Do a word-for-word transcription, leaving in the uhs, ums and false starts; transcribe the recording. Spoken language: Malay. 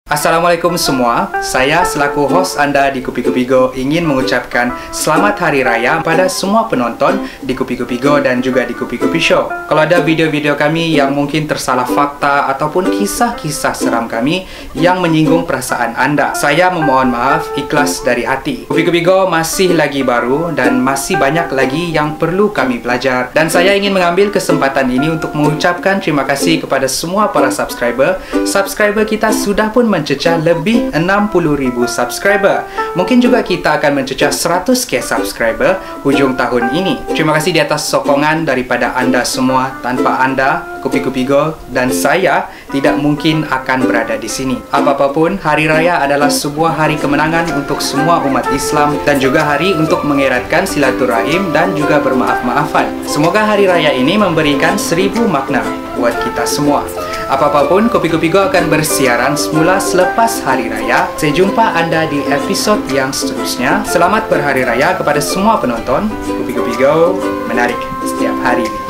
Assalamualaikum semua, saya selaku host Anda di Kupi Kupi Go ingin mengucapkan Selamat Hari Raya pada semua penonton di Kupi Kupi Go dan juga di Kupi Kupi Show. Kalau ada video-video kami yang mungkin tersalah fakta ataupun kisah-kisah seram kami yang menyinggung perasaan Anda, saya memohon maaf ikhlas dari hati. Kupi Kupi Go masih lagi baru dan masih banyak lagi yang perlu kami belajar. Dan saya ingin mengambil kesempatan ini untuk mengucapkan terima kasih kepada semua para subscriber. Subscriber kita sudah pun mencecah lebih enam puluh ribu subscriber. Mungkin juga kita akan mencecah seratus ribu subscriber hujung tahun ini. Terima kasih di atas sokongan daripada anda semua. Tanpa anda, Kupi Kupi Go dan saya tidak mungkin akan berada di sini. Apa-apapun, Hari Raya adalah sebuah hari kemenangan untuk semua umat Islam dan juga hari untuk mengeratkan silaturahim dan juga bermaaf-maafan. Semoga Hari Raya ini memberikan seribu makna buat kita semua. Apa-apapun, Kupi Kupi Go akan bersiaran semula selepas Hari Raya. Saya jumpa anda di episod yang seterusnya. Selamat berhari raya kepada semua penonton. Kupi Kupi Go menarik setiap hari.